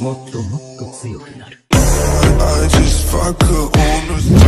もっともっと強くなる。 I just fuck her on the